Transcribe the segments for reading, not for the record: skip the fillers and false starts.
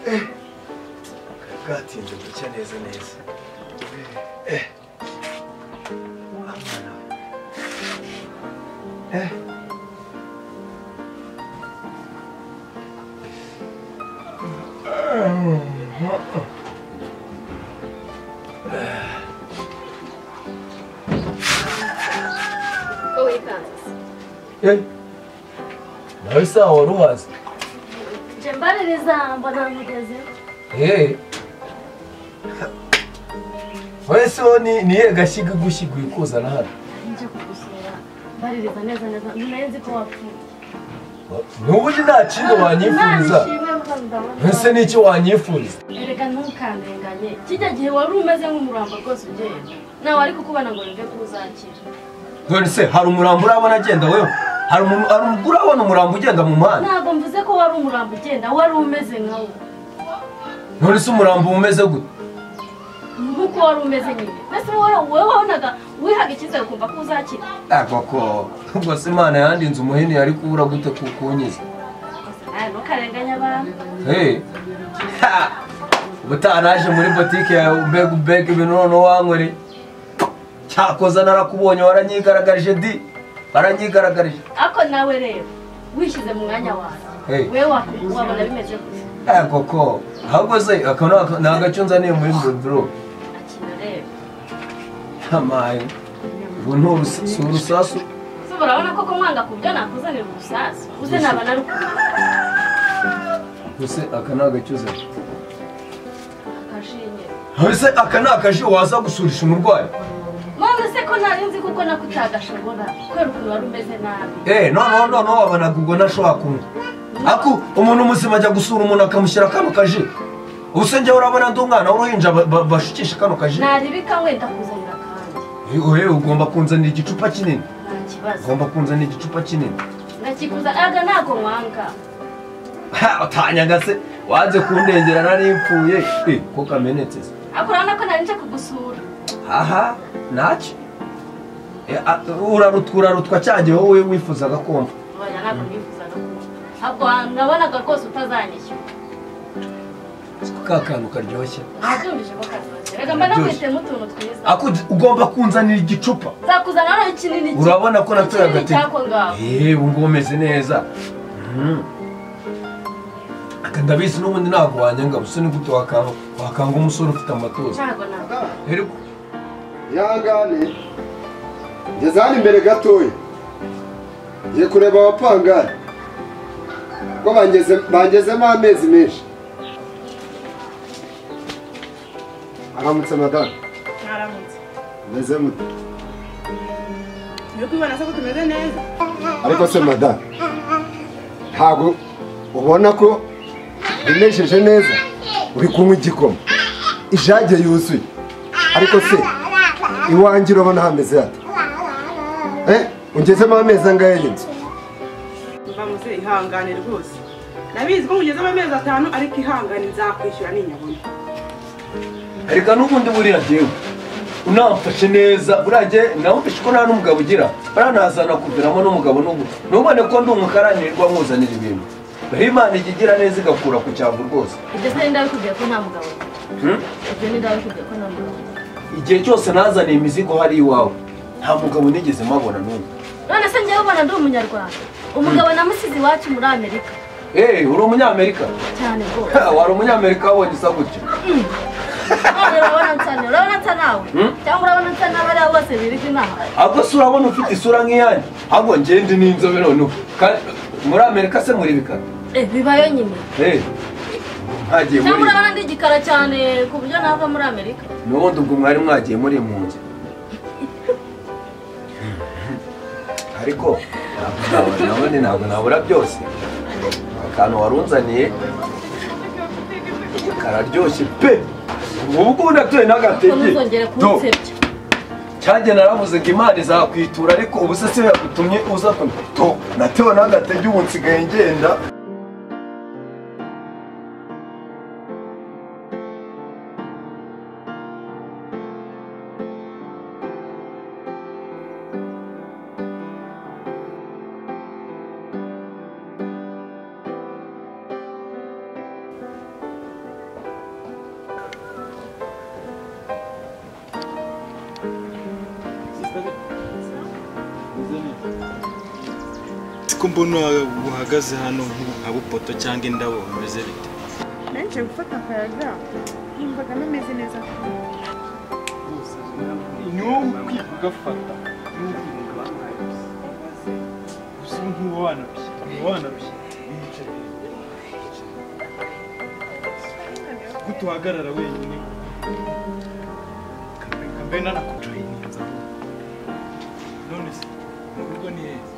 Gatinze gucya neza neza. Nawe sawa wari uhazi? Je mbaririza mbona mugeze. Wese wo niye gashiga gushiguye kuzana hano. Nje kugusura. Mbaririza neza neza. Nzi ko wapfuye. Nubu nta kintu wanyifuriza. Ese niki wanyifuriza? Erega ntukandenganye. Kijya gihe wari umeze nk'umurambo rwose ugenda. Nawe ari kukubana ngo nje kuzakira. None se hari umurambo urabona agenda wewe? Hari umuntu urabona umurambo ugenda mu muhanda? Ntabwo mvuze ko wari umurambo ugenda, wari umeze nkawo. None se umurambo umeze gute? Nkuko wari umeze nyine. Nese wowe wabonaga wihaga icyizere kumva ko uzakira. Koko ubwo se Imana yandinze umuhini yari kubura gute kukunyiza? No karenganya abantu. Ubutanaje muri boutique ya Ubeg ibintu none wankore. Cyakoza narakubonye waranyigaragaje di. Baranyigaragarije. Ako nawe rero wishize mu mwanya wawe. Wewe wabona bimeze gute? Koko ahubwo se akano nagacunza niyo muri bro. Akina rero. Hamaye. Buntu urusasu. Urabona koko mwanga kubyo nakuzanira urusasu. Uze nabana rukundo. Use akanagacyuza. Akashinye. Use akanakaje waza gusurisha umurwayi. Mama se ko narinzi kuko nakutagashobora kwera ukuntu wari umeze nabi. No wabona kugo nashobora kumwe. Aku umuntu muzima ajya gusura umuntu akamushyira kano kaje. Ubusenge urabona ndumwana w'uruhinja bashukisha kano kaje. Naribika wenda kuzanira kandi. Ugomba kunzanira igicupa kinini. Kibazo. Ugomba kunzanira igicupa kinini. Ndakikuza aga nako mwanga. Utanyaga se waje kundengera nari mpfuye. Ko kamenetse. Akurana ko nari nje kugusura. Aha naci urarutwa cyagiye wowe wifuzaga kumva. Oya nako nifuzaga kumva. Ahubwo nabonaga rwose utazanyishyura. Kakantu karyoshye. Natumvise ko karyoshye. Rega mba nakwitemo utuntu twiza. Ugomba kunzanira igicupa. Zakuzana no kinini. Urabona ko natuye agati. Ubwo umeze neza. Ndabizi n'ubundi ntabwo wanyanga gusa ni gute wakanga umusore ufite amatoza. Ntabwo ntabwo. Yangane ngeze hano imbere gatoya ngiye kureba abapangari ko bangezemo amezi menshi. Aramutse madame. Aramutse. Meze mute? Yo kwibona se ko tumeze neza. Ariko se madame ntabwo ubona ko binesheje neza uri kunywa igikoma ijage yuzuye ariko se iwanjye urabona hameze hate? Ungezemo amezi angahe y'inzu? Mvamuze ihangane rwose. Nabizi ko mugezemo amezi 5 ariko ihangane nzakwishyura ninyabona. Ariko n'ubundi buriya jewe unamfashe neza uraje namfashe ko nta n'umugabo ugira baranazana kuviramo n'umugabo nubone ko ndi umukaranirwa nkuzanira ibintu. Imana igigira neza igakura ku cyavu rwose. Ibyo se ndabikubwiye ko nta mugabo. Ibyo ndabikubwiye ko nta mugabo. Igihe cyose nazaniye imizigo hari iwawe nta mugabo nigeze mabona n'umwe. None se ngewe ubona ndi umunyarwanda. Umugabo namusize iwacu muri Amerika. Uri umunyamerika? Cyane rwose. Wari umunyamerika wabonye isa gutyo. Urabona nsa nawe cyangwa urabona nsa n'abari bose birika inaha. Ahubwo se urabona ufite isura nk'iyanjye ahubwo ngende n'inzobe noneho muri Amerika se muri bikara. Bibayo nyine. Hagiye muri. Cyangwa urabona ndi igikara cyane ku buryo nava muri Amerika. N'ubundi ubwo mwari mwagiye muri impunzi. Ariko ntabwo nabura byose. Akantu warunzaniye kararyoshye pe. Ubwo ndatuye n'agatege. Cyanjye naravuze ngo Imana izakwitura ariko ubu se yagutumye uza to natewe n'agatege ubu nsigaye ngenda. ko mbona uhagaze hano nka bupoto cyangwa indabo umeze bite? Nanje gufata akayaga numvaga nameze neza. Nyuma kwigafata. Usi nk'uwana bishye. Gutuhagarara wenyine. Kambe nakujoyininza. None se ubwo ni heza.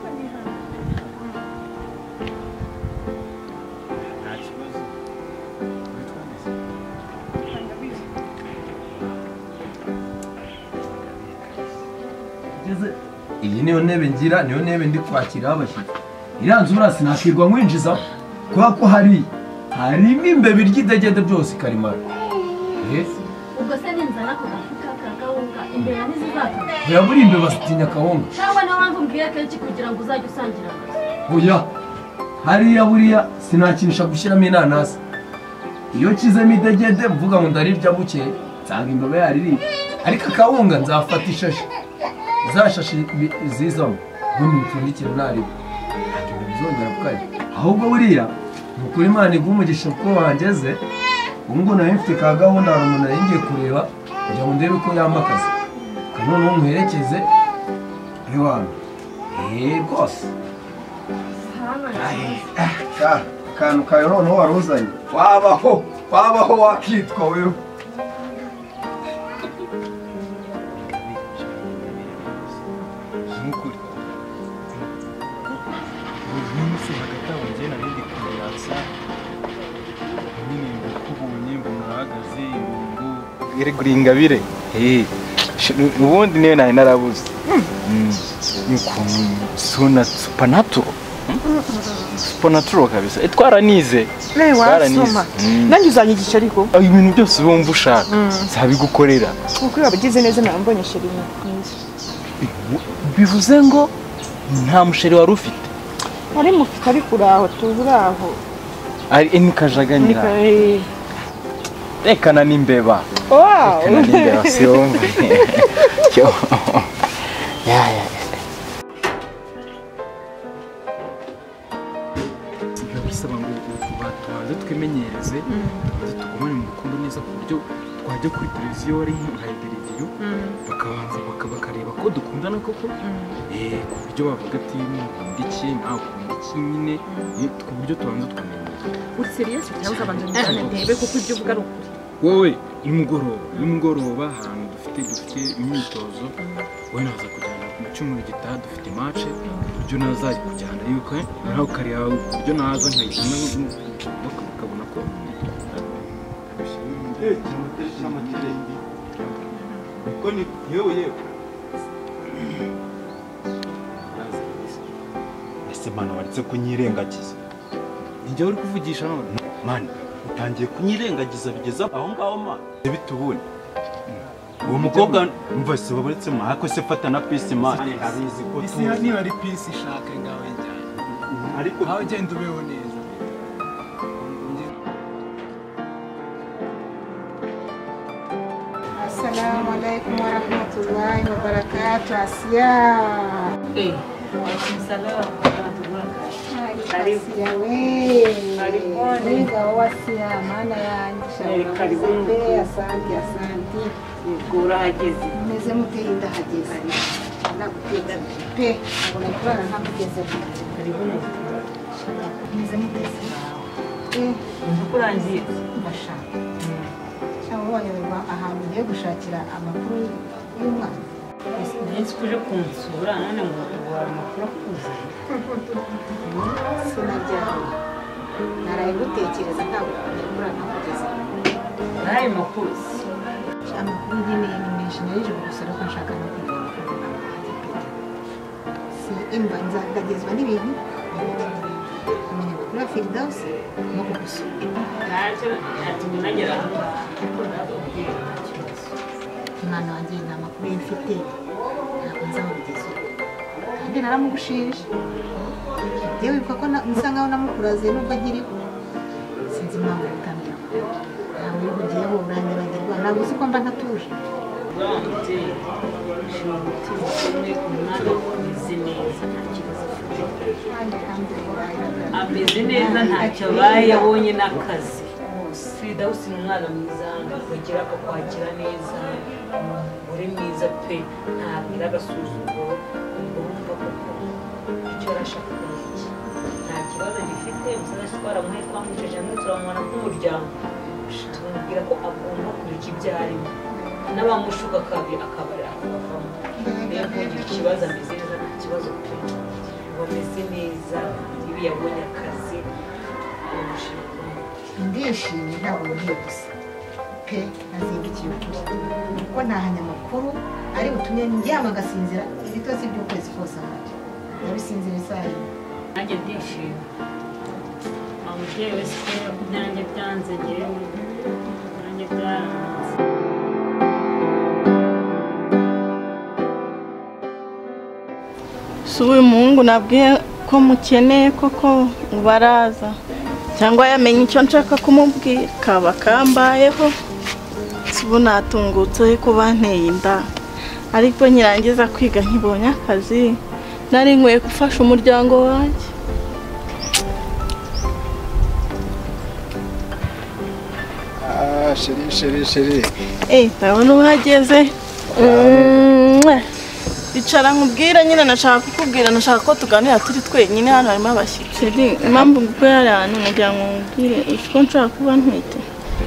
Iyi niyo ntebe ngira, niyo ntebe ndi kwakira abashyitsi. Iranze urasi nakirwa mwinjiza kwa ko harimo imbebe ry'idegede byose karimara. Ubwo se ninzana ko gafuka kakawunga imbere n'izizaka. Oya buri imbebe basitinya kawunga. Cyangwa na wangu mbwiye kenshi kugira ngo uzajye usangira akazi. Oya hariya buriya sinakinisha gushyiramo inanasi. Iyo kizemo idegede mvuga ngo ndarirya buke nsanga imbebe yariri. Ariko kawunga nzafata ishashi. Zashashi zizamo ubundi mupfundikira nari bizongera kukaje ahubwo buriya mukuri Imana igumugisha ko wangeze ubwo nawe mfite ka gahunda hari umuntu yaringiye kureba kugira ngo ndebe ko yambakaza kanone umuherekeze iwanyu rwose akantu kayo noneho waruzanye wabaho wakitwa wewe. Iregura ingabire ubundi niyo nari narabuze sona supernatural kabisa twaranize nanjye uzanyigisha ariko ibintu byose wumva ushaka zabigukorera kuko yabagize neza nambonye sheri mwiza. Bivuze ngo nta musheri wari ufite? Ari mufite ariko uraho tuburaho ari nikajaganira rekana n'imbeba. Wow! Rekana n'imbeba siyumva. Ya. Bisaba ngo tubanze twimenyereze tugumane mu rukundo neza ku buryo twajya kuri televiziyo ari nka televiziyo bakabanza bakareba ko dukundana koko ku buryo bavuga ati nkunda iki nawe ukunda iki nyine ku buryo tubanza twamenyera. Uri serious cyangwa abantu njyane ndebe kuko ibyo uvuga ari ukuri? Wowe nimugoroba ahantu dufite imyitozo wowe naza kujyana mu cyumweru gitaha dufite match buryo nazajya kujyana yuko nawe ukareba buryo naza nkayizana bakabona ko ko ni yewe ese mwana waretse kunyirengagiza njye uri kuvugisha none mwana utangiye kunyirengagiza bigeza aho ngaho mwana bitubune uwo mukobwa mva se baburetse mwana ko se fata na peace mwana abizi ko isi niba ari peace ishaka ngawe njyana ariko aho genda ubeho neza. Assalamu alaikum warahmatullahi wabarakatuh. Asia. Waalaikumsalam warahmatullahi wabarakatuh. Karibuni. Wasia maana yanjye. Karibuni. Asante. Gorageze. Meze muteinda hageze. Nakutenda pe. Abona kurana ntakugeze. Karibuni. Meze muteze. Nkurangiye bashaka. Abonye ahantu ngiye gushakira amakuru y'umwana. Nzi kuje kunsura none ngo ubara amakuru akuze. Sinajyaho. Naraye gutekereza ntabwo kurana kugeza. Nayo makuru. Amakuru nyine ni menshi narije gusara ko nshaka no kumenya. Si imba nzagagezwa n'ibintu. Kumenya kuri Firdaus no kugusura. Ntacyo atumunagera hano. Umwana wanjye nta makuru mfite ntabwo nzabigeza kandi naramugushije yewe wibuka ko nsa nkaho namukuraze nubwo nkiriho sinzi impamvu bitamenya ntawe wihugiyeho uranyibagirwa ntabwo uzi ko mba ntatuje Umwana umeze neza nta kibazo afite. ameze neza ntacyo abaye yabonye n'akazi Frida usi umwana mwiza kugira akakwakira neza uri mwiza pe ntabwira agasuzuguro urumva koko icyo arashaka nta kibazo gifite umusaza twaramuhe twamwijeje hamwe turamubona nk'umuryango tumubwira ko agomba kureka ibyo arimo n'abamushuka akabarira akavamo rero kugira ikibazo ameze neza nta kibazo pe bameze neza ibi yabonye akazi ndishimye ntabwo ngiye gusa pe nazindukiye ukuri kuko nta hanyamakuru ari butumye ndyama agasinzira ibitotsi by'ukwezi kose ahari ndabisinzira isaha imwe nanjye ndishimye umubyeyi wese kubera ko ibyanjye byanze ngewe ibyanjye byaranze si uyu muhungu nabwiye ko mukeneye koko baraza cyangwa yamenye icyo nshaka kumubwira kaba kambayeho si ubu natungutse kuba nteye inda ariko nyirangiza kwiga nkibonye akazi nari nkwiye gufasha umuryango wanjye sheri ndabona uhageze icara nkubwire nyine nashaka kukubwira nashaka ko tuganira turi twenyine hano harimo abashyitsi impamvu ngukorera ari ahantu nagira ngo nkubwire uko nshaka kuba ntwite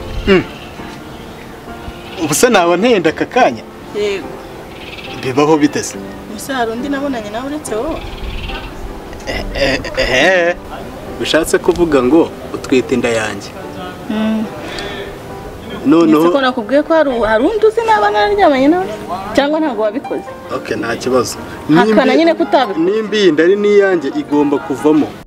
ubuse naba ntenda aka kanya yego bibaho biteze ese hari undi nabonanye nawe uretse wowe ushatse kuvuga ngo utwite inda yanjye noneho ko nakubwiye ko hari undi uzi naba nararyamanye nawe cyangwa ntabwo wabikoze okay nta kibazo hakana nyine kutabikoze nimba iyi nda ari n'iyanjye igomba kuvamo